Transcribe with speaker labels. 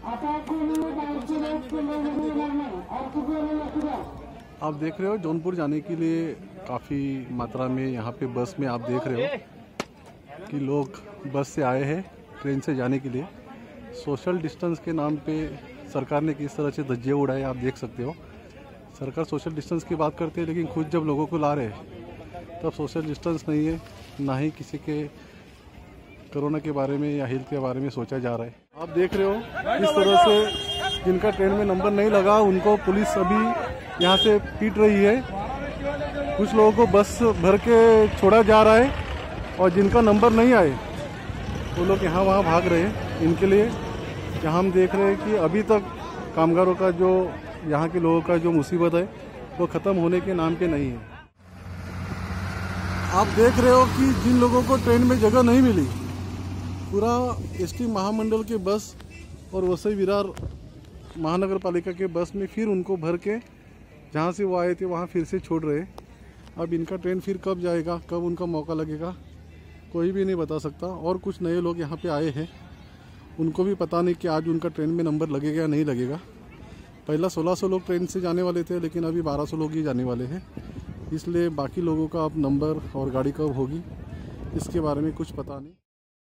Speaker 1: आप देख रहे हो जौनपुर जाने के लिए काफ़ी मात्रा में यहाँ पे बस में आप देख रहे हो कि लोग बस से आए हैं ट्रेन से जाने के लिए। सोशल डिस्टेंस के नाम पे सरकार ने किस तरह से धज्जियाँ उड़ाए आप देख सकते हो। सरकार सोशल डिस्टेंस की बात करती है लेकिन खुद जब लोगों को ला रहे हैं तब सोशल डिस्टेंस नहीं है, ना ही किसी के कोरोना के बारे में या हेल्थ के बारे में सोचा जा रहा है। आप देख रहे हो किस तरह से जिनका ट्रेन में नंबर नहीं लगा उनको पुलिस अभी यहाँ से पीट रही है। कुछ लोगों को बस भर के छोड़ा जा रहा है और जिनका नंबर नहीं आए वो लोग यहाँ वहाँ भाग रहे हैं। इनके लिए यहाँ हम देख रहे हैं कि अभी तक कामगारों का जो यहाँ के लोगों का जो मुसीबत है वो ख़त्म होने के नाम पे नहीं है। आप देख रहे हो कि जिन लोगों को ट्रेन में जगह नहीं मिली पूरा एसटी महामंडल के बस और वसई विरार महानगर पालिका के बस में फिर उनको भर के जहाँ से वो आए थे वहाँ फिर से छोड़ रहे। अब इनका ट्रेन फिर कब जाएगा, कब उनका मौका लगेगा, कोई भी नहीं बता सकता। और कुछ नए लोग यहाँ पे आए हैं, उनको भी पता नहीं कि आज उनका ट्रेन में नंबर लगेगा या नहीं लगेगा। पहला 1600 लोग ट्रेन से जाने वाले थे लेकिन अभी 1200 लोग ही जाने वाले हैं, इसलिए बाकी लोगों का अब नंबर और गाड़ी कब होगी इसके बारे में कुछ पता नहीं।